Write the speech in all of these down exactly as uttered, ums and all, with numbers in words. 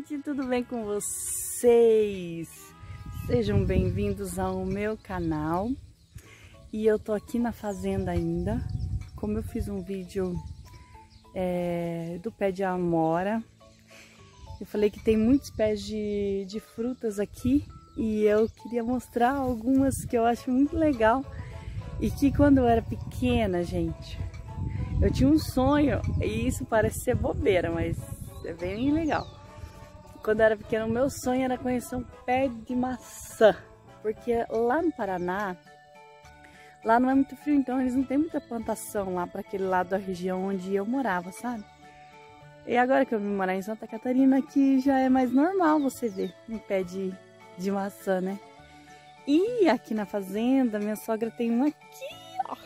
gente, tudo bem com vocês? Sejam bem-vindos ao meu canal. E eu tô aqui na fazenda ainda. Como eu fiz um vídeo é, do pé de amora, eu falei que tem muitos pés de, de frutas aqui e eu queria mostrar algumas que eu acho muito legal. E que quando eu era pequena, gente, eu tinha um sonho, e isso parece ser bobeira, mas é bem legal. Quando eu era pequena, o meu sonho era conhecer um pé de maçã, porque lá no Paraná, lá não é muito frio, então eles não têm muita plantação lá para aquele lado da região onde eu morava, sabe? E agora que eu vim morar em Santa Catarina, aqui já é mais normal você ver um pé de, de maçã, né? E aqui na fazenda, minha sogra tem um aqui, ó.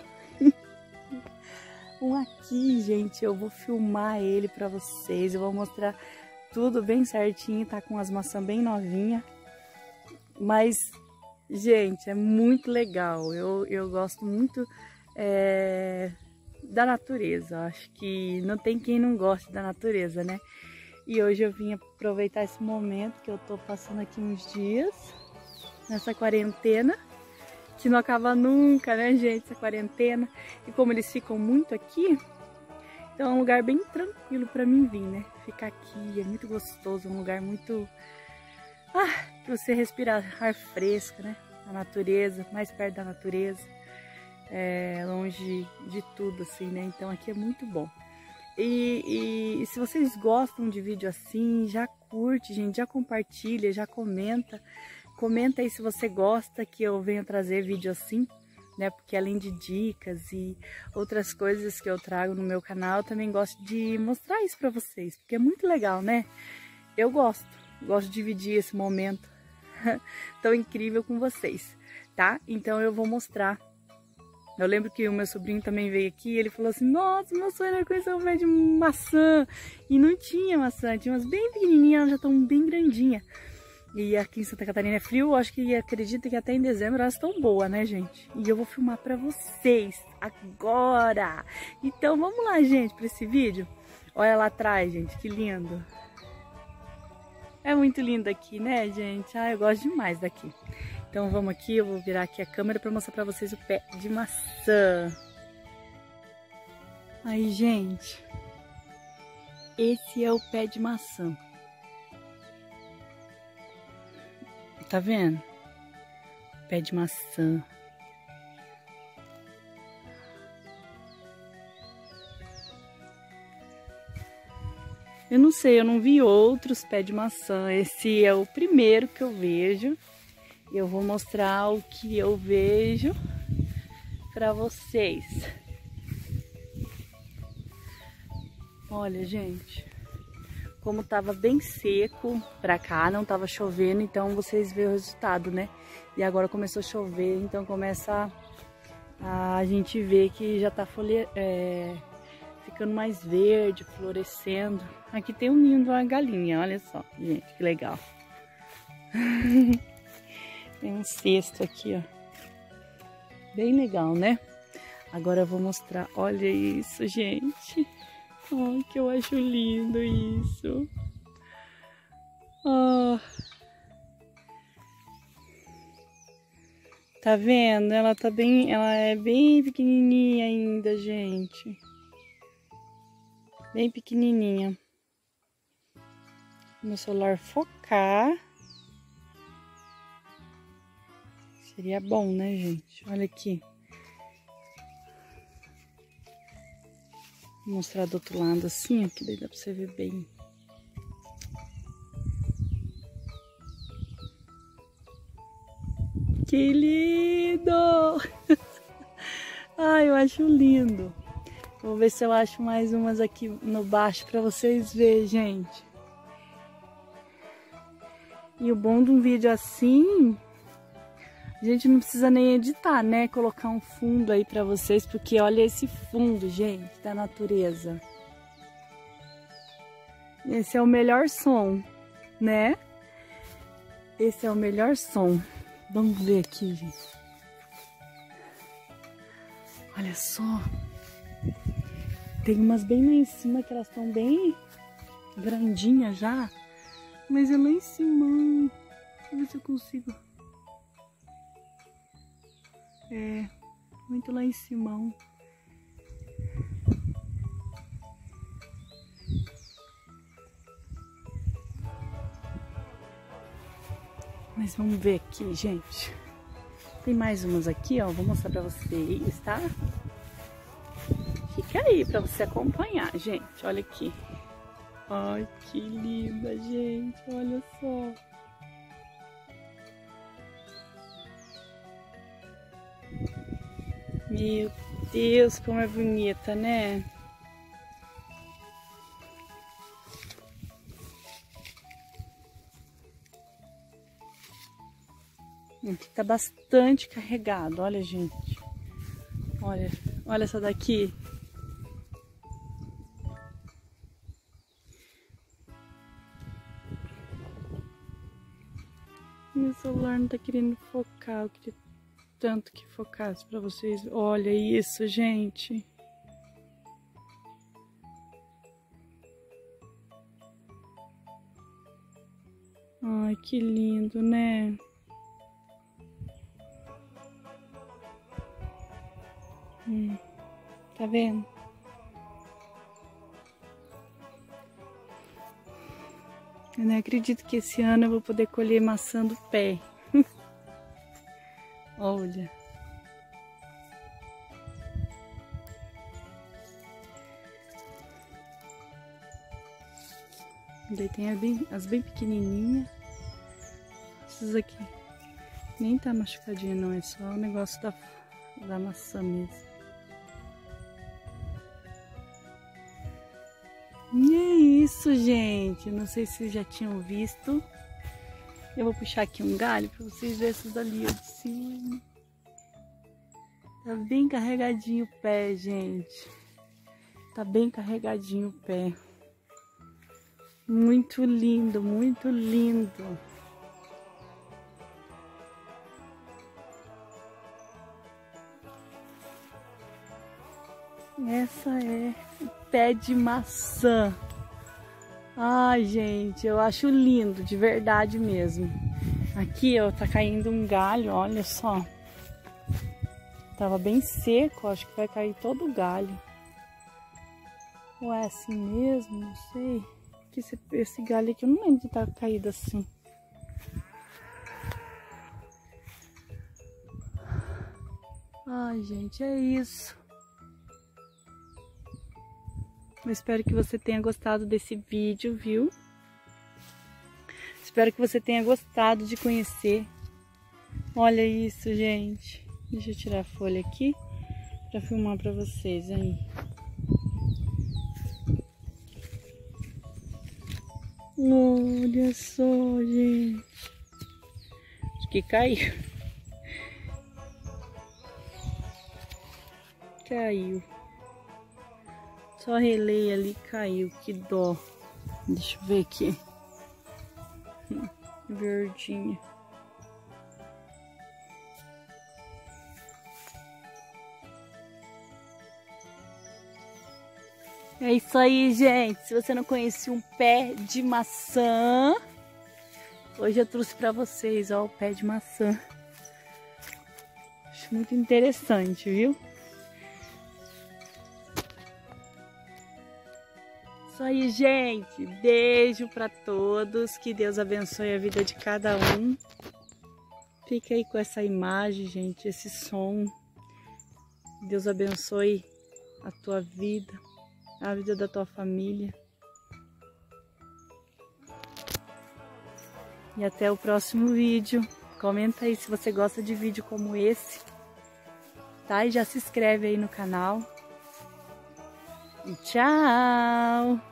Um aqui, gente. Eu vou filmar ele pra vocês. Eu vou mostrar tudo bem certinho. Tá com as maçãs bem novinhas. Mas, gente, é muito legal. Eu, eu gosto muito é, da natureza. Acho que não tem quem não goste da natureza, né? E hoje eu vim aproveitar esse momento que eu tô passando aqui uns dias nessa quarentena, que não acaba nunca, né, gente, essa quarentena. E como eles ficam muito aqui, então é um lugar bem tranquilo pra mim vir, né? Ficar aqui é muito gostoso, um lugar muito... Ah, que você respira ar fresco, né? A natureza, mais perto da natureza, é, longe de tudo, assim, né? Então aqui é muito bom. E, e, e se vocês gostam de vídeo assim, já curte, gente, já compartilha, já comenta. Comenta aí se você gosta que eu venha trazer vídeo assim, né? Porque além de dicas e outras coisas que eu trago no meu canal, eu também gosto de mostrar isso pra vocês, porque é muito legal, né? Eu gosto, gosto de dividir esse momento tão incrível com vocês, tá? Então eu vou mostrar. Eu lembro que o meu sobrinho também veio aqui e ele falou assim: nossa, meu sonho era conhecer um pé de maçã. E não tinha maçã, tinha umas bem pequenininhas, elas já estão bem grandinhas. E aqui em Santa Catarina é frio, acho que acredita que até em dezembro elas estão boas, né, gente? E eu vou filmar pra vocês agora. Então vamos lá, gente, pra esse vídeo. Olha lá atrás, gente, que lindo. É muito lindo aqui, né, gente? Ah, eu gosto demais daqui. Então vamos aqui, eu vou virar aqui a câmera pra mostrar pra vocês o pé de maçã. Aí, gente, esse é o pé de maçã. Tá vendo? Pé de maçã. Eu não sei, eu não vi outros pés de maçã. Esse é o primeiro que eu vejo. E eu vou mostrar o que eu vejo pra vocês. Olha, gente, como tava bem seco pra cá, não tava chovendo, então vocês veem o resultado, né? E agora começou a chover, então começa a, a gente ver que já tá folhe, é, ficando mais verde, florescendo. Aqui tem um ninho de uma galinha, olha só, gente, que legal. Tem um cesto aqui, ó. Bem legal, né? Agora eu vou mostrar, olha isso, gente. Ai, que eu acho lindo isso. Oh. Tá vendo? Ela tá bem, ela é bem pequenininha ainda, gente. Bem pequenininha. Meu celular focar. Seria bom, né, gente? Olha aqui. Vou mostrar do outro lado assim, ó, que daí dá pra você ver bem. Que lindo! Ai, eu acho lindo. Vou ver se eu acho mais umas aqui no baixo pra vocês verem, gente. E o bom de um vídeo assim, a gente não precisa nem editar, né? Colocar um fundo aí pra vocês, porque olha esse fundo, gente, da natureza. Esse é o melhor som, né? Esse é o melhor som. Vamos ver aqui, gente. Olha só. Tem umas bem lá em cima que elas estão bem grandinhas já. Mas é lá em cima. Deixa eu ver se eu consigo. É, muito lá em cima. Mas vamos ver aqui, gente. Tem mais umas aqui, ó. Vou mostrar pra vocês, tá? Fica aí pra você acompanhar, gente. Olha aqui. Ai, que linda, gente. Olha só. Meu Deus, como é bonita, né? Aqui tá bastante carregado, olha, gente. Olha, olha essa daqui. Meu celular não tá querendo focar, eu queria tanto que focasse pra vocês. Olha isso, gente. Ai, que lindo, né? Hum, tá vendo? Eu não acredito que esse ano eu vou poder colher maçã do pé. Olha. Daí tem as bem, as bem pequenininhas. Essas aqui nem tá machucadinha não, é só o negócio da, da maçã mesmo. E é isso, gente. Não sei se vocês já tinham visto. Eu vou puxar aqui um galho para vocês verem essas ali ó, de cima. Tá bem carregadinho o pé, gente. Tá bem carregadinho o pé. Muito lindo, muito lindo. Essa é o pé de maçã. Ai, gente, eu acho lindo, de verdade mesmo. Aqui, ó, tá caindo um galho, olha só. Tava bem seco, acho que vai cair todo o galho. Ou é assim mesmo? Não sei. Que esse, esse galho aqui, eu não lembro de estar caído assim. Ai, gente, é isso. Eu espero que você tenha gostado desse vídeo, viu? Espero que você tenha gostado de conhecer. Olha isso, gente. Deixa eu tirar a folha aqui para filmar para vocês aí. Olha só, gente. Acho que caiu. Caiu. Só relei ali, caiu. Que dó. Deixa eu ver aqui. Verdinha. É isso aí, gente. Se você não conhecia um pé de maçã, hoje eu trouxe pra vocês, ó, o pé de maçã. Acho muito interessante, viu? Isso aí, gente. Beijo pra todos. Que Deus abençoe a vida de cada um. Fica aí com essa imagem, gente, esse som. Deus abençoe a tua vida, a vida da tua família. E até o próximo vídeo. Comenta aí se você gosta de vídeo como esse, tá? E já se inscreve aí no canal. E tchau!